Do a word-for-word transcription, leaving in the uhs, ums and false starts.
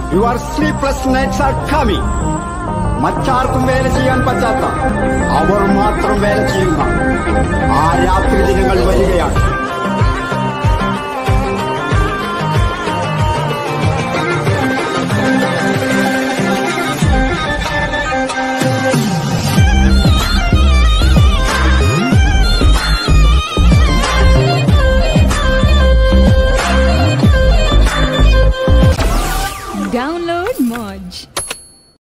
Your sleepless nights are coming. മറ്റാർക്കും വേല ചെയ്യാൻ പറ്റാത്ത അവർ മാത്രം വേല ചെയ്യുന്ന